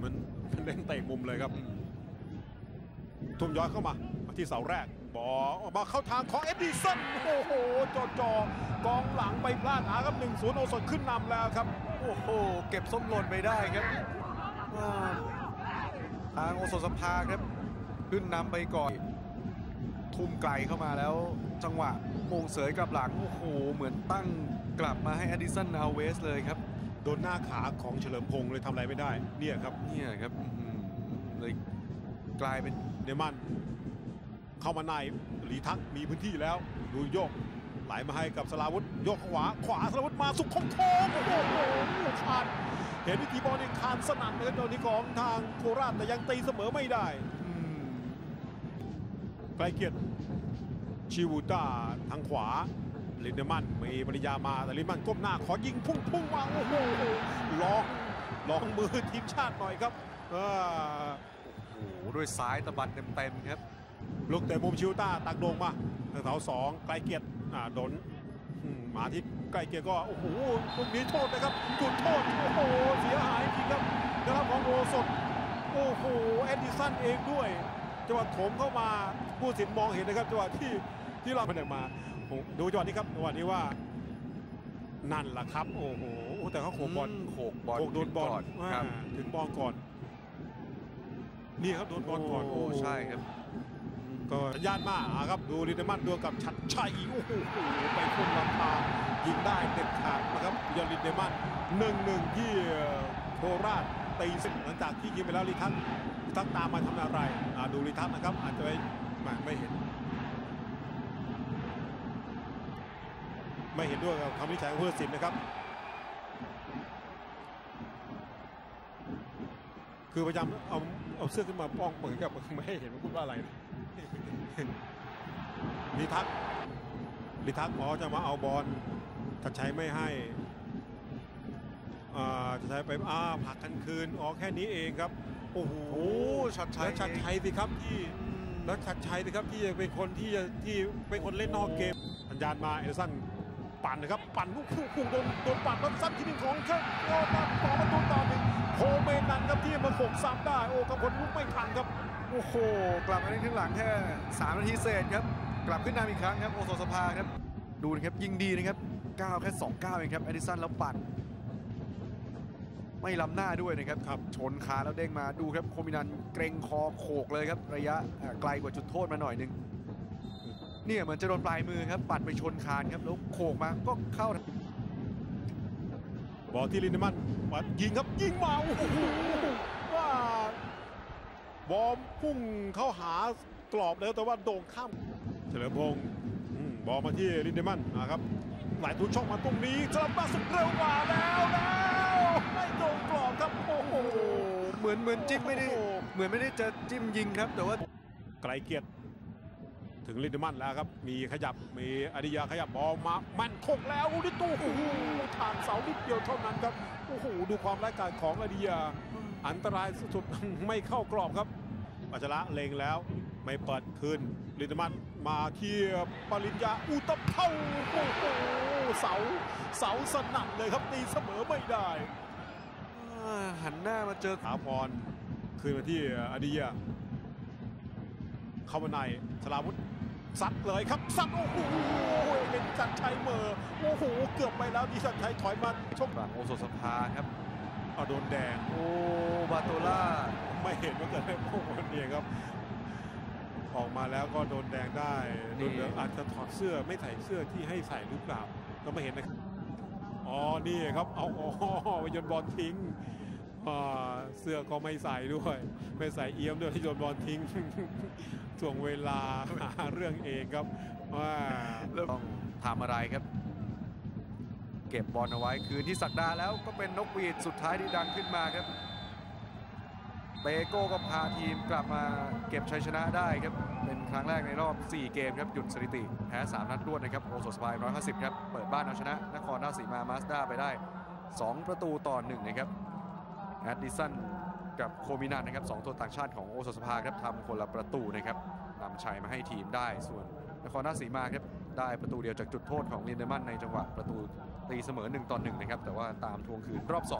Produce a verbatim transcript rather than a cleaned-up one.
มันเล่นเตะมุมเลยครับทุ่มย้อนเข้ามาที่เสาแรกบอลมาเข้าทางของเอ็ดดิสันโอ้โหจอจอกองหลังไปพลาดหาครับหนึ่งศูนย์โอสถขึ้นนำแล้วครับโอ้โหเก็บส้มหล่นไปได้ครับทางโอสถสภาครับขึ้นนำไปก่อนทุ่มไกลเข้ามาแล้วจังหวะโมงเสยกลับหลังโอ้โหเหมือนตั้งกลับมาให้อดิสันอัลเวสเลยครับโดนหน้าขาของเฉลิมพงษ์เลยทำอะไรไม่ได้เนี่ยครับเนี่ยครับเลยกลายเป็นเนมันเข้ามาในหลีทักมีพื้นที่แล้วดูโยกไหลมาให้กับสลาวุธโยกขวาขวาสลาวุธมาสุขคงโค้งโอ้โหขาดเห็นวิธีบอลนี่คานสนั่นเลยตอนนี้ของทางโคราชแต่ยังตีเสมอไม่ได้ไกลเกียรติชิวูต้าทางขวาลินเดมันมีปริยามาแต่ลินเดมันก้มหน้าขอยิงพุ่งพุ่งมาโอ้โหลองลองมือทีมชาติหน่อยครับโอ้โหด้วยซ้ายตะบันเต็มๆครับลูกเตะมุมชิวต้าตักโด่งมาทางเสาสองไกลเกียรติโดนมาที่ไกลเกียรติก็โอ้โหลูกนี้โทษนะครับจุดโทษโอ้โหเสียหายจริงครับกระทำของโอสถโอ้โหเอ็ดดิสันเองด้วยจังหวะโถมเข้ามาผู้สินมองเห็นนะครับจังหวะที่ที่เราเป็นออกมาดูจังหวะนี้ครับจังหวะนี้ว่านั่นแหละครับโอ้โหแต่เขาโขกบอลโขกบอลโดนบอลถึงบอลก่อนนี่ครับโดนบอลก่อนโอ้ใช่ครับก็ญาติมากครับดูลินเดมันดวลกับชัดชัยโอ้โหไปพุ่งลำพายิงได้เด็ดขาดนะครับยอลินเดมันหนึ่งหนึ่งที่โคราชตีสิบหลังจากที่ยิงไปแล้วลิทัศน์ทักตามมาทำอะไรดูลิทัศน์นะครับอาจจะไม่ไม่เห็นไม่เห็นด้วยกับคำวิจัยของผู้ตัดสินนะครับคือพยายามเอาเอาเสื้อขึ้นมาป้องเหมือนกับไม่ให้เห็นว่าพูดว่าอะไรลิทัศน์ลิทัศน์หมอจะมาเอาบอลชัดชัยไม่ให้จะใช้ไปอ้าผักกันคืนอ๋อแค่นี้เองครับโอ้โหชัดชัยชัดชัยสิครับที่แล้วชัดชัยสิครับที่เป็นคนที่ที่เป็นคนเล่นนอกเกมสัญญาณมาเอเดอร์สันปั่นนะครับปั่นลูกคู่โดนโดนปั่นแล้วซ้ำทีหนึ่งของเชิดโอ้มาต่อประตูต่อหนึ่งโคเมนันครับที่มาโขกซ้ำได้โอ้กำพลลุกไม่ทันครับโอ้โหกลับมาในครึ่งหลังแค่สามนาทีเศษครับกลับขึ้นนำอีกครั้งครับโอสถสภาครับดูนะครับยิงดีนะครับก้าวแค่สองก้าวเองครับอดิสันแล้วปั่นไม่ล้ำหน้าด้วยนะครับครับชนขาแล้วเด้งมาดูครับโคมินันเกรงคอโขกเลยครับระยะไกลกว่าจุดโทษมาหน่อยนึงเนี่ยเหมือนจะโดนปลายมือครับปัดไปชนคานครับแล้วโขกมาก็เข้าบอลที่ลินเดมันปัดยิงครับยิงมาโอ้โหว่าบอลพุ่งเข้าหากรอบแล้วแต่ว่าโด่งข้ามเฉลิมพงษ์บอลมาที่ลินเดมันนะครับหลายทุกช่องมาตรงนี้สลับมาสุดเร็วกว่าแล้วแล้วไม่โดนกรอบครับโอ้โหเหมือนเหมือนจิ้มไม่ได้เหมือนไม่ได้จะจิ้มยิงครับแต่ว่าไกลเกียรติถึงลินเดมันแล้วครับมีขยับมีอดิยาขยับบอลมามันถกแล้วดิตู้โอ้โหทางเสานิดเดียวเท่านั้นครับโอ้โหดูความร้ายกาจของอดิยาอันตรายสุดๆไม่เข้ากรอบครับปัจระเล็งแล้วไม่เปิดคืนลินเดมันมาที่ปริญญาอุตภเผ่าโอ้โหเสาเสาสนั่นเลยครับตีเสมอไม่ได้หันหน้ามาเจอถาพรคืนมาที่อดิยาเข้ามาในสลาวุธซัดเลยครับซัดโอ้โหเห็นชัดชัยเมอโอ้โหเกือบไปแล้วดีชัดชัยถอยมาชกฝั่งโอสถสภาครับเอาโดนแดงโอ้บาโตล่าไม่เห็นว่าเกิดอะไรโอ้โหเนี่ยครับออกมาแล้วก็โดนแดงได้โดนเหลืองอาจจะถอดเสื้อไม่ใส่เสื้อที่ให้ใส่หรือเปล่าก็ไม่เห็นนะอ๋อนี่ครับเอาอ๋อไปโยนบอลทิ้งเสื้อก็ไม่ใส่ด้วยไม่ใส่เอี้ยมด้วยที่โยนบอลทิ้งช่วงเวลาหาเรื่องเองครับว่าต้องทำอะไรครับเก็บบอลเอาไว้คืนที่ศักดาแล้วก็เป็นนกหวีดสุดท้ายที่ดังขึ้นมาครับเตโก้ก็พาทีมกลับมาเก็บชัยชนะได้ครับเป็นครั้งแรกในรอบสี่เกมครับหยุดสถิติแพ้สามนัดรวดนะครับโอสถสภาหนึ่งร้อยห้าสิบครับเปิดบ้านเอาชนะนครราชสีมามาสด้าไปได้สองประตูต่อหนึ่งนะครับแอดดิสันกับโคมินันนะครับสองตัวต่างชาติของโอสถสภาครับทำคนละประตูนะครับนำชัยมาให้ทีมได้ส่วนนครราชสีมาครับได้ประตูเดียวจากจุดโทษของลินเดมันในจังหวะประตูตีเสมอหนึ่งต่อหนึ่งนะครับแต่ว่าตามทวงคืนรอบสอง